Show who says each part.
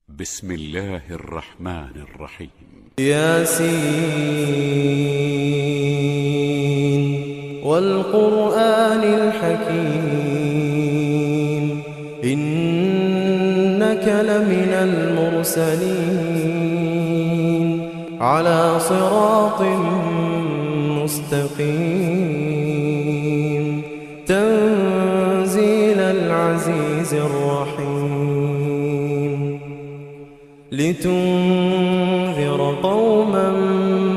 Speaker 1: بسم الله الرحمن الرحيم.
Speaker 2: ياسين والقرآن الحكيم إنك لمن المرسلين على صراط مستقيم تنزيل العزيز الرحيم لتنذر قوما